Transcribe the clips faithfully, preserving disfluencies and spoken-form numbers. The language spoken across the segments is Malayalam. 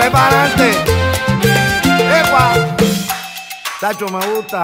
Dale para adelante. Epa. Tacho, me gusta.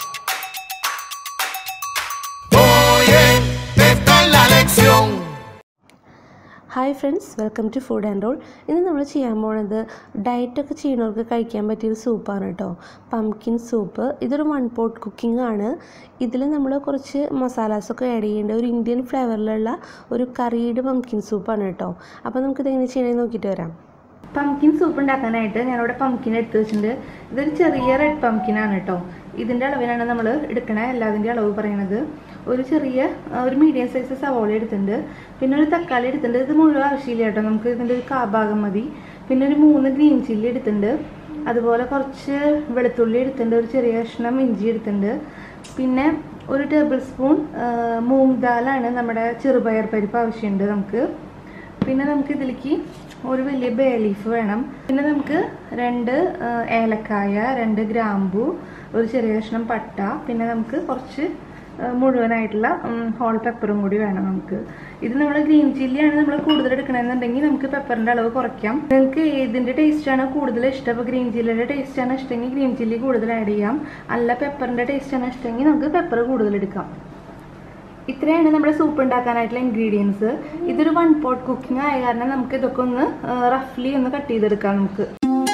Oye, esta es la lección. Hi friends, welcome to food and roll. ഇന്ന് നമ്മൾ ചെയ്യാൻ പോകുന്നത് ഡയറ്റൊക്കെ ചെയ്യുന്നവർക്ക് കഴിക്കാൻ പറ്റിയൊരു സൂപ്പാണ് കേട്ടോ. Pumpkin soup. ഇതൊരു വൺ പോട്ട് കുക്കിംഗ് ആണ്. ഇതിൽ നമ്മൾ കുറച്ച് മസാലാസൊക്കെ ആഡ് ചെയ്യേണ്ട ഒരു ഇന്ത്യൻ ഫ്ലേവറിലുള്ള ഒരു കറീഡ് പംകിൻ സൂപ്പാണ് കേട്ടോ. അപ്പോൾ നമുക്കിത് എങ്ങനെ ചെയ്യണമെന്ന് നോക്കിയിട്ട് വരാം. പംകിൻ സൂപ്പ് ഉണ്ടാക്കാനായിട്ട് ഞാനിവിടെ പംകിൻ എടുത്ത് വെച്ചിട്ടുണ്ട്. ഇതൊരു ചെറിയ റെഡ് പംകിനാണ് കേട്ടോ. ഇതിൻ്റെ അളവിനാണ് നമ്മൾ എടുക്കണേ, എല്ലാതിൻ്റെ അളവ് പറയണത്. ഒരു ചെറിയ ഒരു മീഡിയം സൈസ് സവോള എടുത്തിട്ടുണ്ട്, പിന്നെ ഒരു തക്കാളി എടുത്തിട്ടുണ്ട്. ഇത് മുഴുവൻ ആവശ്യമില്ല കേട്ടോ, നമുക്ക് ഇതിൻ്റെ ഒരു കാഭാഗം മതി. പിന്നെ ഒരു മൂന്ന് ഗ്രീൻ ചില്ലി എടുത്തിട്ടുണ്ട്, അതുപോലെ കുറച്ച് വെളുത്തുള്ളി എടുത്തിട്ടുണ്ട്, ഒരു ചെറിയ കഷ്ണം ഇഞ്ചി എടുത്തിട്ടുണ്ട്, പിന്നെ ഒരു ടേബിൾ സ്പൂൺ മൂങ് ദാലാണ് നമ്മുടെ ചെറുപയർ പരിപ്പ് ആവശ്യമുണ്ട് നമുക്ക്. പിന്നെ നമുക്ക് ഇതിലേക്ക് ഒരു വലിയ ബേ ലീഫ് വേണം. പിന്നെ നമുക്ക് രണ്ട് ഏലക്കായ, രണ്ട് ഗ്രാമ്പു, ഒരു ചെറിയ കഷ്ണം പട്ട, പിന്നെ നമുക്ക് കുറച്ച് മുഴുവനായിട്ടുള്ള ഹോൾ പെപ്പറും കൂടി വേണം നമുക്ക്. ഇത് നമ്മൾ ഗ്രീൻ ചില്ലിയാണ് നമ്മൾ കൂടുതൽ എടുക്കണമെന്നുണ്ടെങ്കിൽ നമുക്ക് പെപ്പറിൻ്റെ അളവ് കുറയ്ക്കാം. നിങ്ങൾക്ക് ഏതിൻ്റെ ടേസ്റ്റാണ് കൂടുതൽ ഇഷ്ടം? അപ്പോൾ ഗ്രീൻ ചില്ലിയുടെ ടേസ്റ്റാണ് ഇഷ്ടമെങ്കിൽ ഗ്രീൻ ചില്ലി കൂടുതൽ ആഡ് ചെയ്യാം, അല്ല പെപ്പറിൻ്റെ ടേസ്റ്റാണ് ഇഷ്ടമെങ്കിൽ നമുക്ക് പെപ്പർ കൂടുതൽ എടുക്കാം. ഇത്രയാണ് നമ്മുടെ സൂപ്പ് ഉണ്ടാക്കാനായിട്ടുള്ള ഇൻഗ്രീഡിയൻസ്. ഇതൊരു വൺ പോട്ട് കുക്കിംഗ് ആയ കാരണം നമുക്ക് ഇതൊക്കെ ഒന്ന് റഫ്ലി ഒന്ന് കട്ട് ചെയ്തെടുക്കാം നമുക്ക്.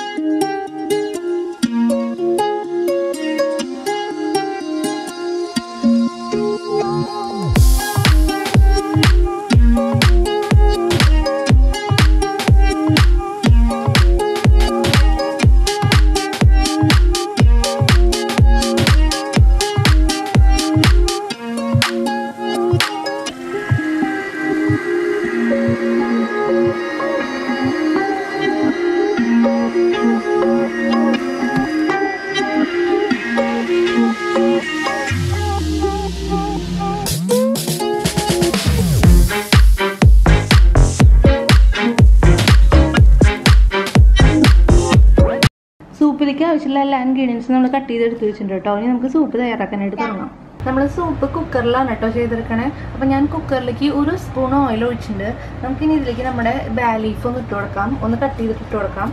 സൂപ്പിലേക്ക് ആവശ്യമുള്ള എല്ലാ ഇൻഗ്രീഡിയൻസും നമ്മൾ കട്ട് ചെയ്തെടുത്ത് വെച്ചിട്ടുണ്ട് കേട്ടോ. ഇനി നമുക്ക് സൂപ്പ് തയ്യാറാക്കാനായിട്ട് തുടങ്ങാം. നമ്മൾ സൂപ്പ് കുക്കറിലാണ് കേട്ടോ ചെയ്തെടുക്കണേ. അപ്പം ഞാൻ കുക്കറിലേക്ക് ഒരു സ്പൂൺ ഓയിൽ ഒഴിച്ചിട്ടുണ്ട്. നമുക്കിനി ഇതിലേക്ക് നമ്മുടെ ബേ ലീഫ് ഒന്ന് ഇട്ട് കൊടുക്കാം, ഒന്ന് കട്ട് ചെയ്തിട്ട് ഇട്ട് കൊടുക്കാം.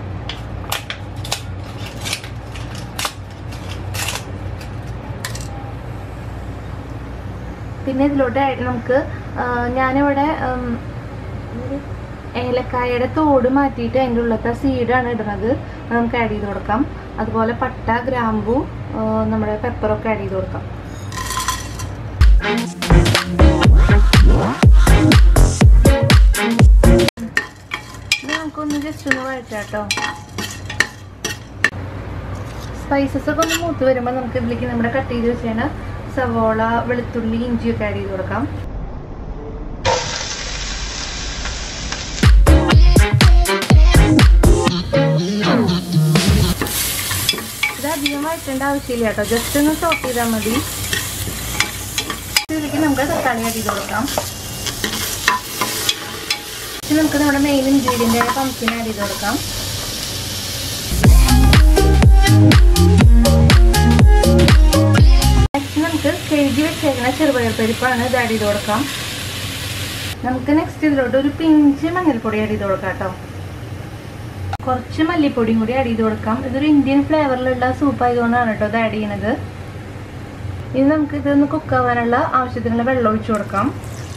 പിന്നെ ഇതിലോട്ട് നമുക്ക് ഞാനിവിടെ ഏലക്കായയുടെ തോട് മാറ്റിയിട്ട് അതിൻ്റെ ഉള്ളത്തെ സീഡാണ് ഇടുന്നത്, നമുക്ക് ആഡ് ചെയ്ത് കൊടുക്കാം. അതുപോലെ പട്ട, ഗ്രാമ്പു, നമ്മുടെ പെപ്പറൊക്കെ ആഡ് ചെയ്ത് കൊടുക്കാം. നമുക്കൊന്ന് ജസ്റ്റ് ഒന്ന് വഴറ്റാം കേട്ടോ. സ്പൈസസ് ഒക്കെ ഒന്ന് മൂത്ത് വരുമ്പോൾ നമുക്ക് ഇതിലേക്ക് നമ്മുടെ കട്ട് ചെയ്ത് വെച്ചാൽ സവോള, വെളുത്തുള്ളി, ഇഞ്ചിയൊക്കെ ആഡ് ചെയ്ത് കൊടുക്കാം. ഇത് അധികം വഴറ്റേണ്ട ആവശ്യമില്ല കേട്ടോ, ജസ്റ്റ് ഒന്ന് സോട്ട് ചെയ്താൽ മതി. ഇതിലേക്ക് നമുക്ക് തക്കാളി ആഡ് ചെയ്ത് കൊടുക്കാം. നമുക്ക് നമ്മുടെ മെയിൻ ഇൻഗ്രീഡിയൻ്റ് ആയ പംകിൻ ആഡ് ചെയ്ത് കൊടുക്കാം. നെക്സ്റ്റ് നമുക്ക് കഴുകി വെച്ചേക്കുന്ന ചെറുപയർ പരിപ്പാണ് ഇത് ആഡ് ചെയ്ത് കൊടുക്കാം. നമുക്ക് നെക്സ്റ്റ് ഇതിലോട്ട് ഒരു പിഞ്ച് മഞ്ഞൾപ്പൊടി ആഡ് ചെയ്ത് കൊടുക്കാം കേട്ടോ. കുറച്ച് മല്ലിപ്പൊടിയും കൂടി ആഡ് ചെയ്ത് കൊടുക്കാം. ഇതൊരു ഇന്ത്യൻ ഫ്ലേവറിലുള്ള സൂപ്പ് ആയതുകൊണ്ടാണ് കേട്ടോ ഇത് ആഡ് ചെയ്യുന്നത്. ഇനി നമുക്ക് ഇതൊന്ന് കുക്കാവാനുള്ള ആവശ്യത്തിനുള്ള വെള്ളം ഒഴിച്ചു കൊടുക്കാം.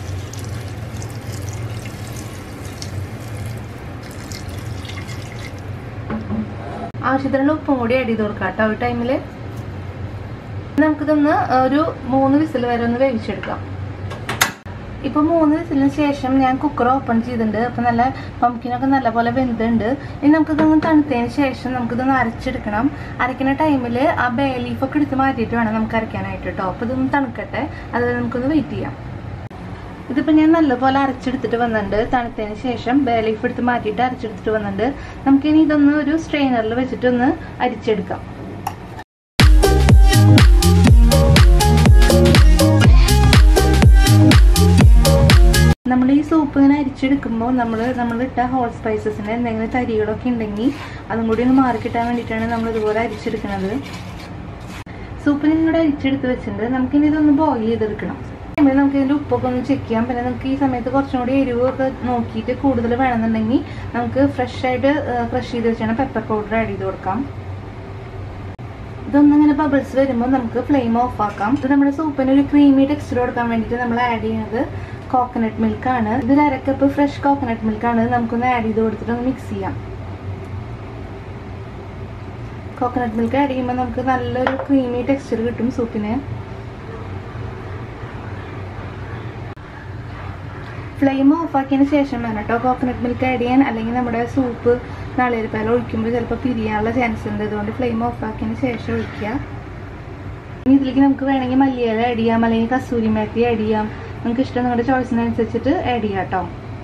ആവശ്യത്തിനുള്ള ഉപ്പും കൂടി ആഡ് ചെയ്ത് കൊടുക്കാം കേട്ടോ. ഒരു ടൈമിൽ നമുക്കിതൊന്ന് ഒരു മൂന്ന് വിസിൽ വരെ ഒന്ന് വേവിച്ചെടുക്കാം. ഇപ്പോൾ മൂന്ന് വിസിലിന് ശേഷം ഞാൻ കുക്കർ ഓപ്പൺ ചെയ്തിട്ടുണ്ട്. അപ്പോൾ നല്ല പംകിനൊക്കെ നല്ലപോലെ വെന്തുണ്ട്. ഇനി നമുക്കിതൊന്ന് തണുത്തതിന് ശേഷം നമുക്കിതൊന്ന് അരച്ചെടുക്കണം. അരയ്ക്കുന്ന ടൈമിൽ ആ ബേ ലീഫൊക്കെ എടുത്ത് മാറ്റിയിട്ട് വേണം നമുക്ക് അരയ്ക്കാനായിട്ട് കേട്ടോ. അപ്പോൾ ഇതൊന്ന് തണുക്കട്ടെ, അതായത് നമുക്കൊന്ന് വെയിറ്റ് ചെയ്യാം. ഇതിപ്പോൾ ഞാൻ നല്ലപോലെ അരച്ചെടുത്തിട്ട് വന്നിട്ടുണ്ട്. തണുത്തതിന് ശേഷം ബേ ലീഫ് എടുത്ത് മാറ്റിയിട്ട് അരച്ചെടുത്തിട്ട് വന്നിട്ടുണ്ട്. നമുക്കിനി ഇതൊന്ന് ഒരു സ്ട്രെയിനറിൽ വെച്ചിട്ടൊന്ന് അരിച്ചെടുക്കാം. നമ്മൾ ഈ സൂപ്പ് ഇങ്ങനെ അരിച്ചെടുക്കുമ്പോൾ നമ്മൾ നമ്മളിട്ട ഹോൾ സ്പൈസസിൻ്റെ എന്തെങ്കിലും തരികളൊക്കെ ഉണ്ടെങ്കിൽ അതും കൂടി ഒന്ന് മാറിക്കിട്ടാൻ വേണ്ടിയിട്ടാണ് നമ്മൾ ഇതുപോലെ അരിച്ചെടുക്കുന്നത്. സൂപ്പിന് ഇങ്ങോട്ട് അരിച്ചെടുത്ത് വെച്ചിട്ടുണ്ട്. നമുക്കിനി ഇതൊന്ന് ബോയിൽ ചെയ്തെടുക്കണം. നമുക്ക് ഇതിൻ്റെ ഉപ്പൊക്കെ ഒന്ന് ചെക്ക് ചെയ്യാം. പിന്നെ നമുക്ക് ഈ സമയത്ത് കുറച്ചും കൂടി എരിവൊക്കെ നോക്കിയിട്ട് കൂടുതൽ വേണമെന്നുണ്ടെങ്കിൽ നമുക്ക് ഫ്രഷ് ആയിട്ട് ക്രഷ് ചെയ്ത് വെച്ചാണ് പെപ്പർ പൗഡർ ആഡ് ചെയ്ത് കൊടുക്കാം. ഇതൊന്നിങ്ങനെ ബബിൾസ് വരുമ്പോൾ നമുക്ക് ഫ്ലെയിം ഓഫ് ആക്കാം. ഇത് നമ്മുടെ സൂപ്പിന് ഒരു ക്രീമി ടെക്സ്ചർ കൊടുക്കാൻ വേണ്ടിയിട്ട് നമ്മൾ ആഡ് ചെയ്യുന്നത് കോക്കനട്ട് മിൽക്കാണ്. ഇതിൽ അരക്കപ്പ് ഫ്രഷ് കോക്കനട്ട് മിൽക്കാണ്. നമുക്കൊന്ന് ആഡ് ചെയ്ത് കൊടുത്തിട്ട് ഒന്ന് മിക്സ് ചെയ്യാം. കോക്കനട്ട് മിൽക്ക് ആഡ് ചെയ്യുമ്പോൾ നമുക്ക് നല്ലൊരു ക്രീമി ടെക്സ്ചർ കിട്ടും സൂപ്പിന്. ഫ്ലെയിം ഓഫ് ആക്കിയതിന് ശേഷം വേണം കേട്ടോ കോക്കനട്ട് മിൽക്ക് ആഡ് ചെയ്യാൻ, അല്ലെങ്കിൽ നമ്മുടെ സൂപ്പ് നാളികേരപ്പാൽ ഒഴിക്കുമ്പോൾ ചിലപ്പോൾ പിരിയാനുള്ള ചാൻസ് ഉണ്ട്. അതുകൊണ്ട് ഫ്ലെയിം ഓഫ് ആക്കിയതിന് ശേഷം ഒഴിക്കുക. ഇനി ഇതിലേക്ക് നമുക്ക് വേണമെങ്കിൽ മല്ലിയില ആഡ് ചെയ്യാം, അല്ലെങ്കിൽ കസൂരി മേത്തി ആഡ് ചെയ്യാം. നമുക്ക് ഇഷ്ടം നിങ്ങളുടെ ചോയ്സിനനുസരിച്ചിട്ട് ആഡ് ചെയ്യാം കേട്ടോ.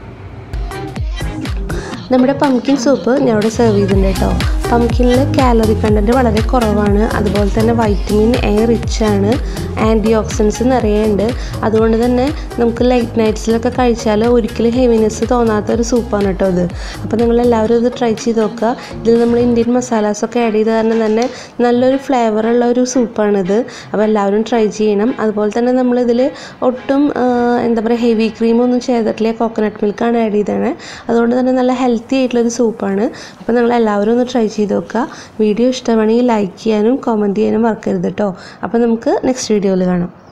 നമ്മുടെ പംകിൻ സൂപ്പ് ഞാൻ ഇവിടെ സെർവ് ചെയ്തിട്ടുണ്ട് കേട്ടോ. പംകിനിൽ കാലറി കണ്ടൻറ്റ് വളരെ കുറവാണ്. അതുപോലെ തന്നെ വൈറ്റമിൻ എ റിച്ച് ആണ്. ആൻറ്റി ഓക്സിഡൻസ് നിറയുണ്ട്. അതുകൊണ്ട് തന്നെ നമുക്ക് ലൈറ്റ് നൈറ്റ്സിലൊക്കെ കഴിച്ചാൽ ഒരിക്കലും ഹെവിനെസ് തോന്നാത്ത ഒരു സൂപ്പാണ് കേട്ടോ ഇത്. അപ്പോൾ നിങ്ങളെല്ലാവരും ഇത് ട്രൈ ചെയ്ത് നോക്കുക. ഇതിൽ നമ്മൾ ഇന്ത്യൻ മസാലാസൊക്കെ ആഡ് ചെയ്ത് കാരണം തന്നെ നല്ലൊരു ഫ്ലേവറുള്ള ഒരു സൂപ്പാണിത്. അപ്പോൾ എല്ലാവരും ട്രൈ ചെയ്യണം. അതുപോലെ തന്നെ നമ്മളിതിൽ ഒട്ടും എന്താ പറയുക ഹെവി ക്രീമൊന്നും ചെയ്തിട്ടില്ല. കോക്കനട്ട് മിൽക്കാണ് ആഡ് ചെയ്തത്. അതുകൊണ്ട് തന്നെ നല്ല ഹെൽത്തി ആയിട്ടുള്ളൊരു സൂപ്പാണ്. അപ്പോൾ നിങ്ങളെല്ലാവരും ഒന്ന് ട്രൈ ചെയ്ത് നോക്കുക. വീഡിയോ ഇഷ്ടമാണെങ്കിൽ ലൈക്ക് ചെയ്യാനും കമൻറ്റ് ചെയ്യാനും മറക്കരുത് കേട്ടോ. അപ്പോൾ നമുക്ക് നെക്സ്റ്റ് വീഡിയോയിൽ കാണാം.